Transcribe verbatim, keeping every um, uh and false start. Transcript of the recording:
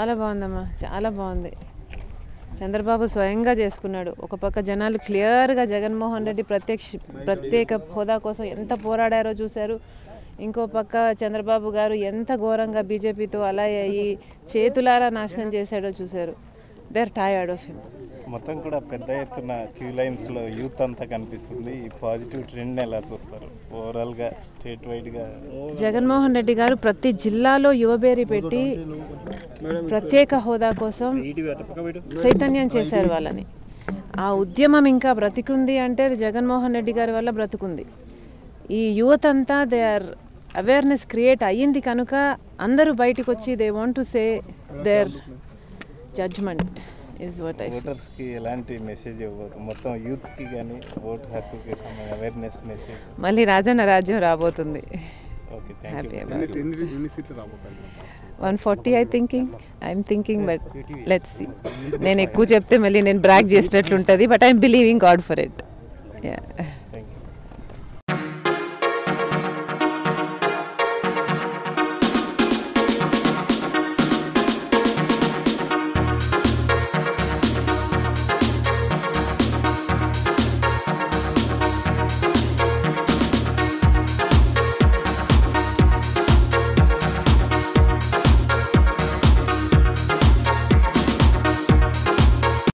చాలా బాగుందమ్మా, చాలా బాగుంది. చంద్రబాబు స్వయంగా చేసుకున్నాడు. ఒక పక్క జనాలు క్లియర్గా జగన్మోహన్ రెడ్డి ప్రత్యక్ష ప్రత్యేక హోదా కోసం ఎంత పోరాడారో చూశారు. ఇంకో పక్క చంద్రబాబు గారు ఎంత ఘోరంగా బీజేపీతో అలా అయ్యి చేతులారా నాశనం చేశాడో చూశారు. They are tired of him. మొత్తం కూడా పెద్ద ఎత్తున క్యూ లైన్స్లో యూత్ అంతా కనిపిస్తుంది. ఈ పాజిటివ్ ట్రెండ్ని ఎలా చూస్తారు ఓవరాల్గా స్టేట్ వైడ్గా? జగన్మోహన్ రెడ్డి గారు ప్రతి జిల్లాలో యువబేరి పెట్టి ప్రత్యేక హోదా కోసం చైతన్యం చేశారు వాళ్ళని. ఆ ఉద్యమం ఇంకా బ్రతికుంది అంటే అది జగన్మోహన్ రెడ్డి గారి వల్ల బ్రతుకుంది. ఈ యువత అంతా దే ఆర్ అవేర్నెస్ క్రియేట్ అయ్యింది కనుక అందరూ బయటకు వచ్చి they want to say their judgment is what I feel. ఓటర్స్కి ఎలాంటి మెసేజ్ ఇవ్వదు మొత్తం యూత్కి కానీ ఓటు హక్కుకి అవేర్నెస్ మెసేజ్? మళ్ళీ రాజన్న రాజ్యం రాబోతుంది. Okay, one forty I thinking I'm thinking but let's see. నేను ఎక్కువ చెప్తే మళ్ళీ నేను బ్రాగ్ చేసినట్లుంటుంది. But I'm believing God for it. Yeah.